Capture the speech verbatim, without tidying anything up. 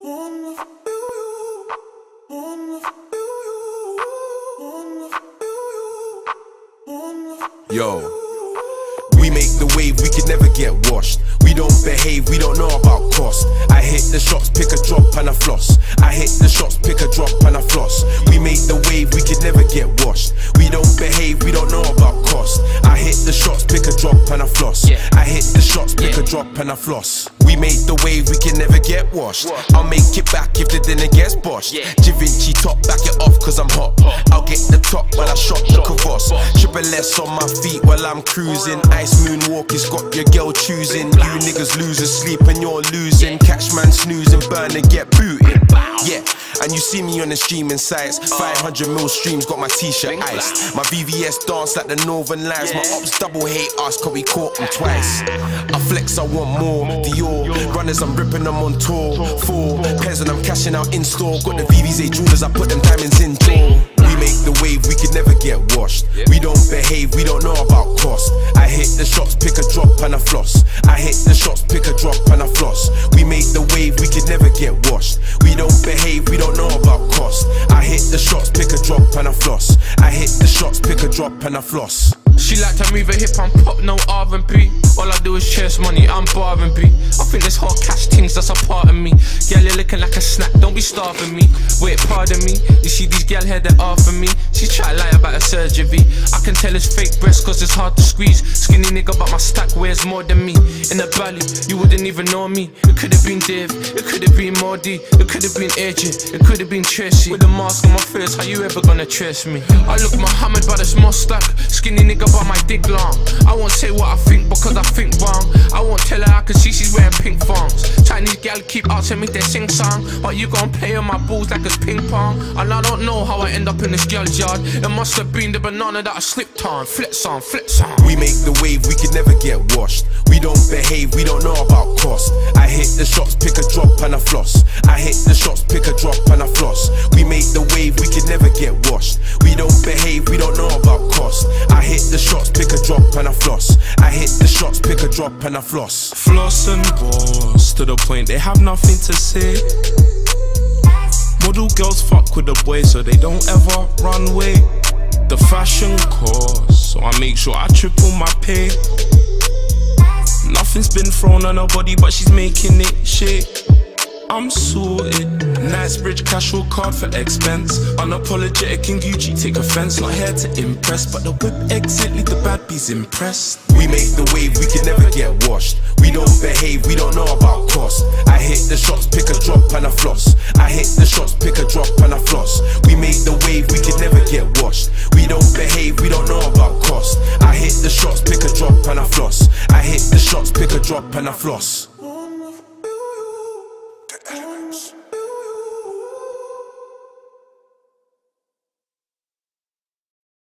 Yo, we make the wave, we can never get washed. We don't behave, we don't know about cost. I hit the shots, pick a drop and a floss. I hit the shots, pick a drop and a floss. We make the wave, we can never get washed. We don't behave, we don't know about cost. I hit the shots, pick a drop and a floss. I hit the shots, pick a drop and a floss. We make the wave, we can never get washed. I'll make it back if the dinner gets boshed. Givenchy top, back it off cause I'm hot. I'll get the top while I shot the kvass. Triple S on my feet while I'm cruising. Ice moonwalk has got your girl choosing. You niggas losing sleep and you're losing. Catch man snoozing, burn and get booted. Yeah, and you see me on the streaming sites. five hundred mil streams, got my t-shirt iced. My V V S dance like the Northern Lights. My ops double hate us cause we caught them twice. I flex, I want more. Dior runners, I'm ripping them on tour. Four pairs and I'm cashing out in store. Got the V V Z jewelers, I put them diamonds in jaw. We make the wave, we can never get washed. We don't behave, we don't know about cost. I hit the shots, pick a drop and a floss. I hit the shots, pick a drop and a floss. We make the wave, we can never get washed. We don't behave, we don't know about cost. I hit the shots, pick a drop and a floss. I hit the shots, pick a drop and a floss. She like to move her hip and pop, no R and B. All I do is chase money, I'm bar and B. I think this whole cash things, that's a part of me. Girl, you're looking like a snack, don't be starving me. Wait, pardon me, you see these girl here that are for me. She try to lie about her surgery. I can tell it's fake breast cause it's hard to squeeze. Skinny nigga but my stack weighs more than me. In the valley, you wouldn't even know me. It could've been Dave, it could've been Mordy. It could've been A J, it could've been Tracey. With a mask on my face, how you ever gonna trace me? I look Muhammad but it's MoStack. Skinny nigga but my dick long. I won't say what I think because I think wrong. I won't tell her I can see she's wearing pink thongs. Chinese gal keep asking me they sing song, but you gon' play on my balls like it's ping pong. And I don't know how I end up in this girl's yard. It must have been the banana that I slipped on. Flex on, flex on. We make the wave, we can never get washed. We don't behave, we don't know about cost. I hit the shots, pick a drop and a floss. I hit the shots, pick a drop and a floss. We make the wave, we can never get washed. We don't behave, we don't know about cost. I hit the shots, pick a drop and a floss. I hit the shots, pick a drop and a floss. Floss and boss, to the point they have nothing to say. Model girls fuck with the boys so they don't ever run away. The fashion course, so I make sure I triple my pay. Nothing's been thrown on her body but she's making it shake. I'm sorted. Knightsbridge casual card for expense. Unapologetic in Gucci, take offense. Not here to impress, but the whip exit leave the bad bees impressed. We make the wave, we can never get washed. We don't behave, we don't know about cost. I hit the shots, pick a drop and a floss. I hit the shots, pick a drop and a floss. We make the wave, we can never get washed. We don't behave, we don't know about cost. I hit the shots, pick a drop and a floss. I hit the shots, pick a drop and a floss.